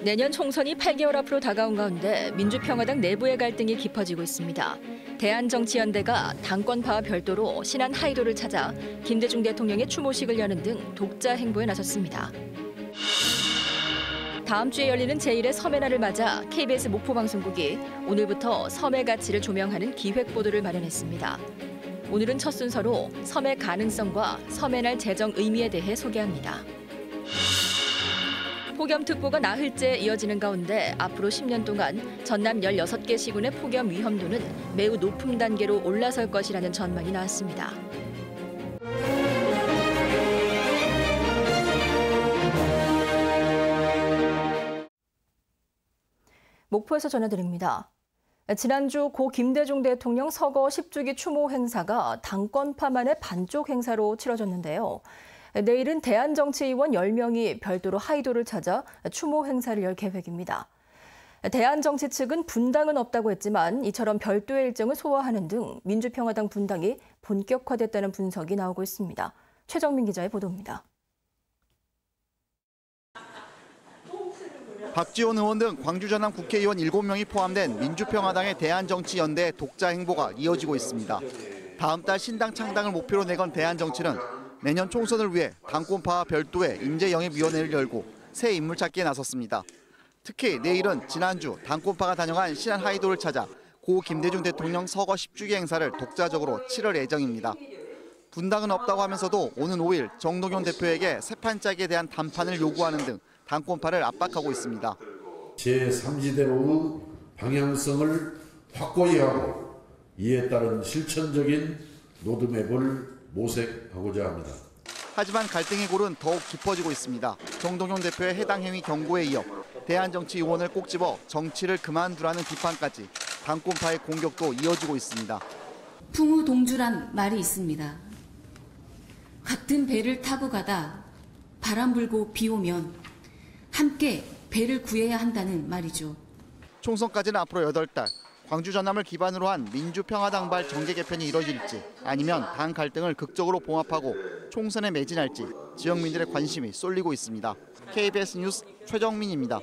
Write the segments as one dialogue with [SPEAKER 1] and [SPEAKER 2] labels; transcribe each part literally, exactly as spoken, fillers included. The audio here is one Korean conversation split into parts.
[SPEAKER 1] 내년 총선이 팔 개월 앞으로 다가온 가운데 민주평화당 내부의 갈등이 깊어지고 있습니다. 대한정치연대가 당권파와 별도로 신안 하이도를 찾아 김대중 대통령의 추모식을 여는 등 독자 행보에 나섰습니다. 다음 주에 열리는 제일의 섬의 날을 맞아 케이비에스 목포방송국이 오늘부터 섬의 가치를 조명하는 기획보도를 마련했습니다. 오늘은 첫 순서로 섬의 가능성과 섬의 날 제정 의미에 대해 소개합니다. 폭염특보가 나흘째 이어지는 가운데 앞으로 십 년 동안 전남 열여섯 개 시군의 폭염 위험도는 매우 높은 단계로 올라설 것이라는 전망이 나왔습니다. 목포에서 전해드립니다. 지난주 고 김대중 대통령 서거 십 주기 추모 행사가 당권파만의 반쪽 행사로 치러졌는데요. 내일은 대한정치의원 열 명이 별도로 하이도를 찾아 추모 행사를 열 계획입니다. 대한정치 측은 분당은 없다고 했지만 이처럼 별도의 일정을 소화하는 등 민주평화당 분당이 본격화됐다는 분석이 나오고 있습니다. 최정민 기자의 보도입니다.
[SPEAKER 2] 박지원 의원 등 광주 전남 국회의원 일곱 명이 포함된 민주평화당의 대한정치연대 독자 행보가 이어지고 있습니다. 다음 달 신당 창당을 목표로 내건 대한정치는 내년 총선을 위해 당권파와 별도의 인재영입위원회를 열고 새 인물 찾기에 나섰습니다. 특히 내일은 지난주 당권파가 다녀간 신안 하이도를 찾아 고 김대중 대통령 서거 십 주기 행사를 독자적으로 치를 예정입니다. 분당은 없다고 하면서도 오는 오 일 정동영 대표에게 새 판짜기에 대한 담판을 요구하는 등 당권파를 압박하고 있습니다.
[SPEAKER 3] 제삼 지대로의 방향성을 확고히 하고 이에 따른 실천적인 로드맵을 모색하고자 합니다.
[SPEAKER 2] 하지만 갈등의 골은 더욱 깊어지고 있습니다. 정동영 대표의 해당 행위 경고에 이어 대한정치 의원을 꼭 집어 정치를 그만두라는 비판까지 당권파의 공격도 이어지고 있습니다.
[SPEAKER 4] 풍우동주란 말이 있습니다. 같은 배를 타고 가다 바람 불고 비 오면 함께 배를 구해야 한다는 말이죠.
[SPEAKER 2] 총선까지는 앞으로 여덟 달. 광주 전남을 기반으로 한 민주평화당발 정계 개편이 이뤄질지 아니면 당 갈등을 극적으로 봉합하고 총선에 매진할지 지역민들의 관심이 쏠리고 있습니다. 케이비에스 뉴스 최정민입니다.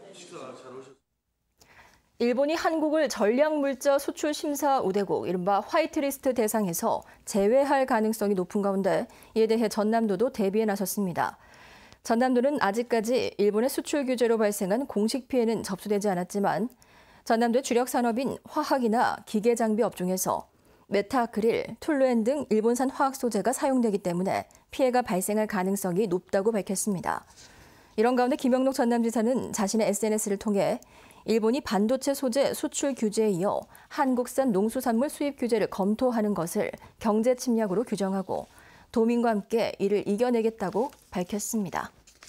[SPEAKER 1] 일본이 한국을 전략물자 수출 심사 우대국 이른바 화이트리스트 대상에서 제외할 가능성이 높은 가운데 이에 대해 전남도도 대비에 나섰습니다. 전남도는 아직까지 일본의 수출 규제로 발생한 공식 피해는 접수되지 않았지만 전남도의 주력 산업인 화학이나 기계 장비 업종에서 메타아크릴, 툴루엔 등 일본산 화학 소재가 사용되기 때문에 피해가 발생할 가능성이 높다고 밝혔습니다. 이런 가운데 김영록 전남지사는 자신의 에스엔에스를 통해 일본이 반도체 소재 수출 규제에 이어 한국산 농수산물 수입 규제를 검토하는 것을 경제 침략으로 규정하고 도민과 함께 이를 이겨내겠다고 밝혔습니다.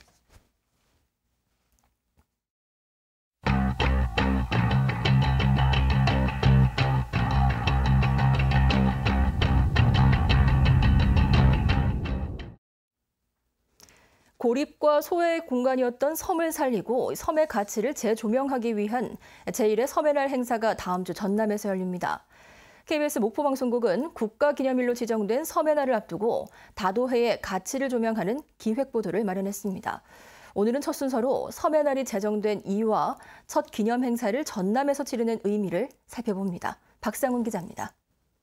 [SPEAKER 1] 고립과 소외의 공간이었던 섬을 살리고 섬의 가치를 재조명하기 위한 제일의 섬의 날 행사가 다음 주 전남에서 열립니다. 케이비에스 목포방송국은 국가기념일로 지정된 섬의 날을 앞두고 다도해의 가치를 조명하는 기획보도를 마련했습니다. 오늘은 첫 순서로 섬의 날이 제정된 이유와 첫 기념 행사를 전남에서 치르는 의미를 살펴봅니다. 박상훈 기자입니다.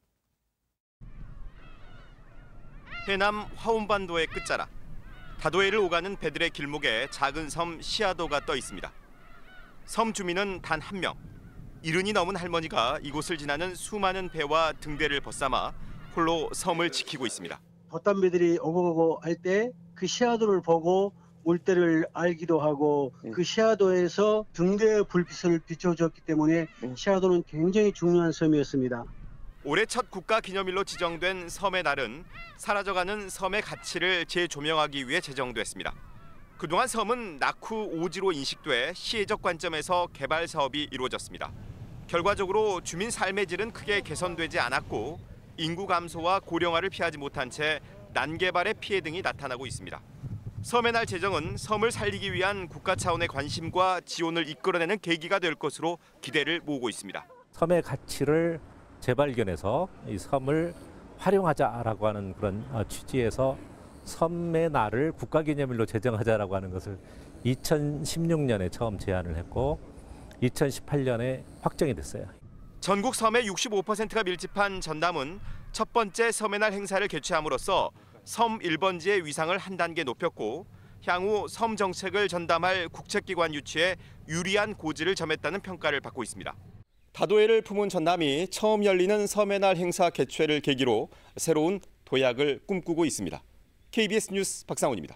[SPEAKER 5] 해남 화운반도의 끝자락. 다도해를 오가는 배들의 길목에 작은 섬 시아도가 떠 있습니다. 섬 주민은 단 한 명. 이른이 넘은 할머니가 이곳을 지나는 수많은 배와 등대를 벗삼아 홀로 섬을 지키고 있습니다.
[SPEAKER 6] 돛담배들이 오고 가고 할 때 그 시아도를 보고 올 때를 알기도 하고 네. 그 시아도에서 등대의 불빛을 비춰줬기 때문에 네. 시아도는 굉장히 중요한 섬이었습니다.
[SPEAKER 5] 올해 첫 국가기념일로 지정된 섬의 날은 사라져가는 섬의 가치를 재조명하기 위해 제정됐습니다. 그동안 섬은 낙후 오지로 인식돼 시혜적 관점에서 개발 사업이 이루어졌습니다. 결과적으로 주민 삶의 질은 크게 개선되지 않았고 인구 감소와 고령화를 피하지 못한 채 난개발의 피해 등이 나타나고 있습니다. 섬의 날 제정은 섬을 살리기 위한 국가 차원의 관심과 지원을 이끌어내는 계기가 될 것으로 기대를 모으고 있습니다.
[SPEAKER 7] 섬의 가치를 재발견해서 이 섬을 활용하자라고 하는 그런 취지에서 섬의 날을 국가기념일로 제정하자라고 하는 것을 이천십육 년에 처음 제안을 했고 이천십팔 년에 확정이 됐어요.
[SPEAKER 5] 전국 섬의 육십오 퍼센트가 밀집한 전남은 첫 번째 섬의 날 행사를 개최함으로써 섬 일 번지의 위상을 한 단계 높였고 향후 섬 정책을 전담할 국책기관 유치에 유리한 고지를 점했다는 평가를 받고 있습니다. 다도해를 품은 전남이 처음 열리는 섬의 날 행사 개최를 계기로 새로운 도약을 꿈꾸고 있습니다. 케이비에스 뉴스 박상훈입니다.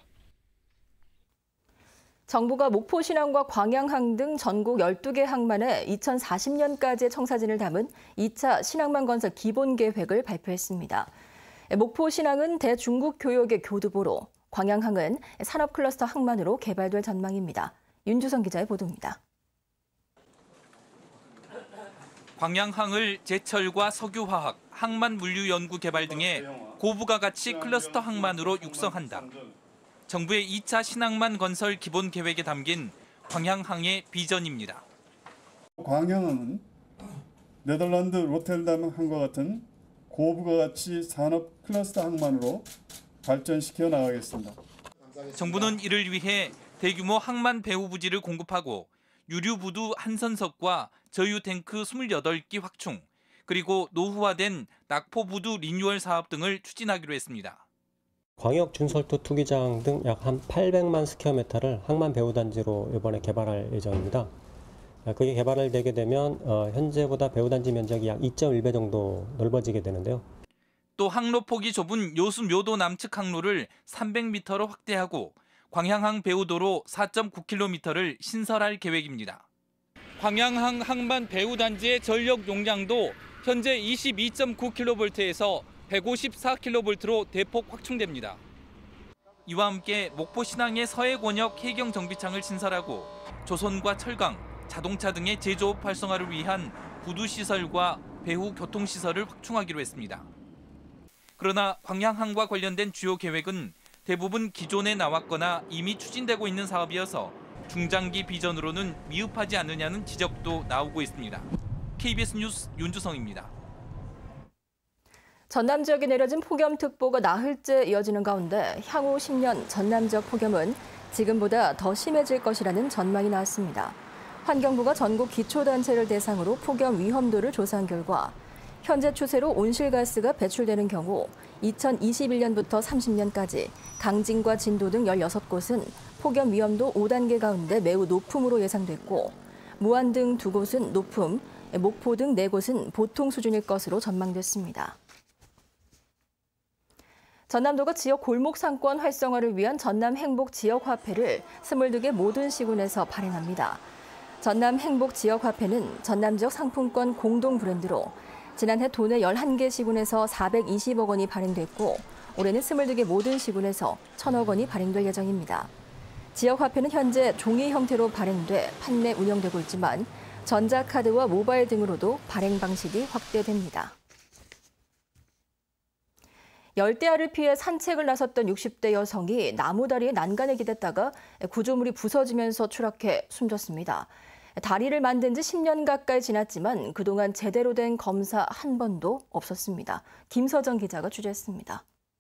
[SPEAKER 1] 정부가 목포신항과 광양항 등 전국 열두 개 항만에 이천사십 년까지의 청사진을 담은 이 차 신항만 건설 기본계획을 발표했습니다. 목포신항은 대중국 교역의 교두보로, 광양항은 산업클러스터 항만으로 개발될 전망입니다. 윤주성 기자의 보도입니다.
[SPEAKER 8] 광양항을 제철과 석유화학, 항만 물류 연구 개발 등의 고부가 가치 클러스터 항만으로 육성한다. 정부의 이 차 신항만 건설 기본 계획에 담긴 광양항의 비전입니다.
[SPEAKER 9] 광양항은 네덜란드 로텔담 항과 같은 고부가 가치 산업 클러스터 항만으로 발전시켜 나가겠습니다.
[SPEAKER 8] 정부는 이를 위해 대규모 항만 배후 부지를 공급하고 유류 부두 한선석과 저유 탱크 이십팔 기 확충, 그리고 노후화된 낙포 부두 리뉴얼 사업 등을 추진하기로 했습니다.
[SPEAKER 10] 광역 준설도 투기장 등 약 한 팔백만 스퀘어미터를 항만 배후 단지로 이번에 개발할 예정입니다. 그게 개발을 되게 되면 어, 현재보다 배후 단지 면적이 약 이 점 일 배 정도 넓어지게 되는데요.
[SPEAKER 8] 또 항로 폭이 좁은 요수 묘도 남측 항로를 삼백 미터로 확대하고 광양항 배후도로 사 점 구 킬로미터를 신설할 계획입니다. 광양항 항만 배후 단지의 전력 용량도 현재 이십이 점 구 킬로볼트에서 백오십사 킬로볼트로 대폭 확충됩니다. 이와 함께 목포 신항의 서해 권역 해경 정비창을 신설하고 조선과 철강, 자동차 등의 제조업 활성화를 위한 부두 시설과 배후 교통 시설을 확충하기로 했습니다. 그러나 광양항과 관련된 주요 계획은 대부분 기존에 나왔거나 이미 추진되고 있는 사업이어서 중장기 비전으로는 미흡하지 않느냐는 지적도 나오고 있습니다. 케이비에스 뉴스 윤주성입니다.
[SPEAKER 1] 전남 지역에 내려진 폭염특보가 나흘째 이어지는 가운데 향후 십 년 전남 지역 폭염은 지금보다 더 심해질 것이라는 전망이 나왔습니다. 환경부가 전국 기초단체를 대상으로 폭염 위험도를 조사한 결과 현재 추세로 온실가스가 배출되는 경우 이천이십일 년부터 삼십 년까지 강진과 진도 등 열여섯 곳은 폭염 위험도 오 단계 가운데 매우 높음으로 예상됐고 무안 등 두 곳은 높음, 목포 등 네 곳은 보통 수준일 것으로 전망됐습니다. 전남도가 지역 골목 상권 활성화를 위한 전남 행복 지역 화폐를 스물두 개 모든 시군에서 발행합니다. 전남 행복 지역 화폐는 전남 지역 상품권 공동 브랜드로 지난해 도내 열한 개 시군에서 사백이십억 원이 발행됐고 올해는 스물두 개 모든 시군에서 천억 원이 발행될 예정입니다. 지역 화폐는 현재 종이 형태로 발행돼 판매 운영되고 있지만 전자카드와 모바일 등으로도 발행 방식이 확대됩니다. 열대야를 피해 산책을 나섰던 육십 대 여성이 나무다리에 난간에 기댔다가 구조물이 부서지면서 추락해 숨졌습니다. 다리를 만든 지 십 년 가까이 지났지만 그동안 제대로 된 검사 한 번도 없었습니다. 김서정 기자가 취재했습니다.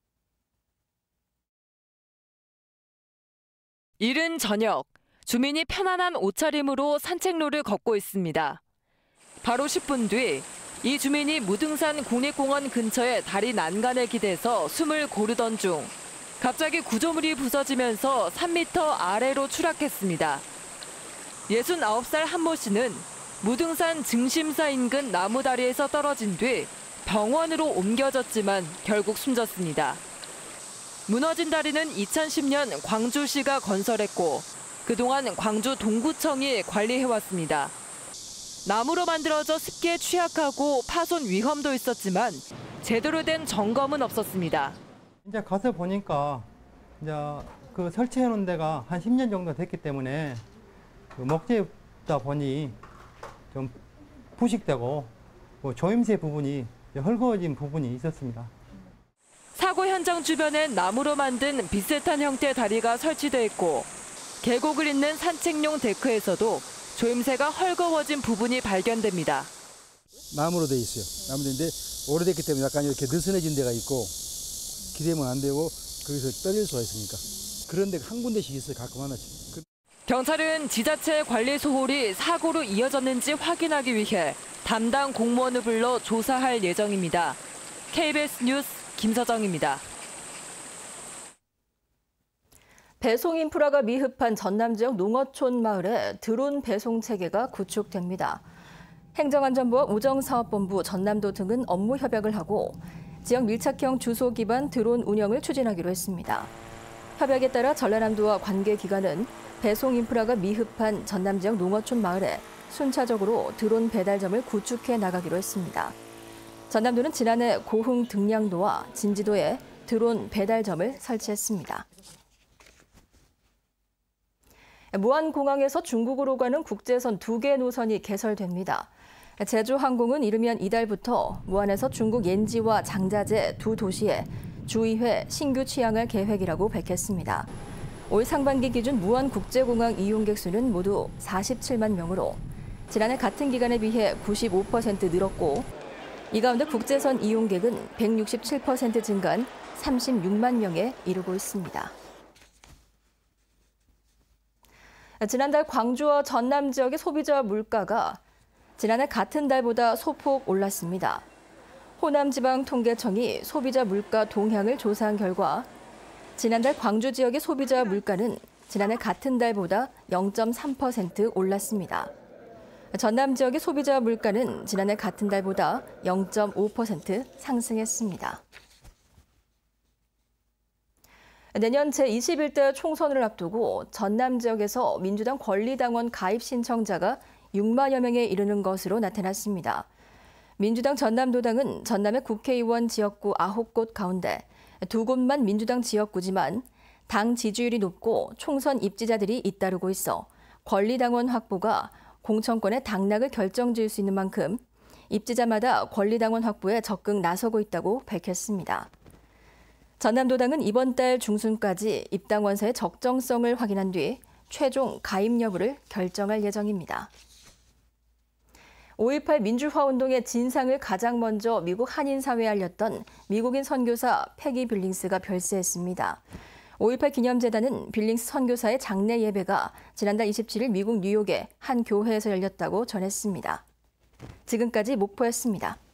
[SPEAKER 11] 이른 저녁, 주민이 편안한 옷차림으로 산책로를 걷고 있습니다. 바로 십 분 뒤, 이 주민이 무등산 국립공원 근처에 다리 난간에 기대서 숨을 고르던 중 갑자기 구조물이 부서지면서 삼 미터 아래로 추락했습니다. 예순아홉 살 한모 씨는 무등산 증심사 인근 나무다리에서 떨어진 뒤 병원으로 옮겨졌지만 결국 숨졌습니다. 무너진 다리는 이천십 년 광주시가 건설했고 그동안 광주 동구청이 관리해왔습니다. 나무로 만들어져 습기에 취약하고 파손 위험도 있었지만 제대로 된 점검은 없었습니다.
[SPEAKER 12] 이제 가서 보니까 이제 그 설치해 놓은 데가 한 십 년 정도 됐기 때문에 그 목재다 보니 좀 부식되고 뭐 조임새 부분이 헐거워진 부분이 있었습니다.
[SPEAKER 11] 사고 현장 주변엔 나무로 만든 비슷한 형태의 다리가 설치돼 있고 계곡을 잇는 산책용 데크에서도 조임새가 헐거워진 부분이 발견됩니다.
[SPEAKER 13] 나무로 돼 있어요. 나무로 돼 있는데 오래됐기 때문에 약간 이렇게 느슨해진 데가 있고 기대면 안 되고 거기서 떨릴 수가 있으니까. 그런 데가 한 군데씩 있어요. 가끔 하나씩.
[SPEAKER 11] 경찰은 지자체 관리 소홀이 사고로 이어졌는지 확인하기 위해 담당 공무원을 불러 조사할 예정입니다. 케이비에스 뉴스 김서정입니다.
[SPEAKER 1] 배송 인프라가 미흡한 전남 지역 농어촌 마을에 드론 배송 체계가 구축됩니다. 행정안전부와 우정사업본부, 전남도 등은 업무 협약을 하고 지역 밀착형 주소 기반 드론 운영을 추진하기로 했습니다. 협약에 따라 전라남도와 관계기관은 배송 인프라가 미흡한 전남 지역 농어촌 마을에 순차적으로 드론 배달점을 구축해 나가기로 했습니다. 전남도는 지난해 고흥 등량도와 진지도에 드론 배달점을 설치했습니다. 무안공항에서 중국으로 가는 국제선 두 개 노선이 개설됩니다. 제주항공은 이르면 이달부터 무안에서 중국 옌지와 장자제 두 도시에 주 이 회 신규 취항할 계획이라고 밝혔습니다. 올 상반기 기준 무안국제공항 이용객 수는 모두 사십칠만 명으로 지난해 같은 기간에 비해 구십오 퍼센트 늘었고 이 가운데 국제선 이용객은 백육십칠 퍼센트 증가한 삼십육만 명에 이르고 있습니다. 지난달 광주와 전남 지역의 소비자 물가가 지난해 같은 달보다 소폭 올랐습니다. 호남지방통계청이 소비자 물가 동향을 조사한 결과 지난달 광주 지역의 소비자 물가는 지난해 같은 달보다 영 점 삼 퍼센트 올랐습니다. 전남 지역의 소비자 물가는 지난해 같은 달보다 영 점 오 퍼센트 상승했습니다. 내년 제이십일 대 총선을 앞두고 전남 지역에서 민주당 권리당원 가입 신청자가 육만여 명에 이르는 것으로 나타났습니다. 민주당 전남도당은 전남의 국회의원 지역구 아홉 곳 가운데 두 곳만 민주당 지역구지만 당 지지율이 높고 총선 입지자들이 잇따르고 있어 권리당원 확보가 공천권의 당락을 결정지을 수 있는 만큼 입지자마다 권리당원 확보에 적극 나서고 있다고 밝혔습니다. 전남도당은 이번 달 중순까지 입당원서의 적정성을 확인한 뒤 최종 가입 여부를 결정할 예정입니다. 오일팔 민주화운동의 진상을 가장 먼저 미국 한인사회에 알렸던 미국인 선교사 패기 빌링스가 별세했습니다. 오일팔 기념재단은 빌링스 선교사의 장례 예배가 지난달 이십칠일 미국 뉴욕의 한 교회에서 열렸다고 전했습니다. 지금까지 목포였습니다.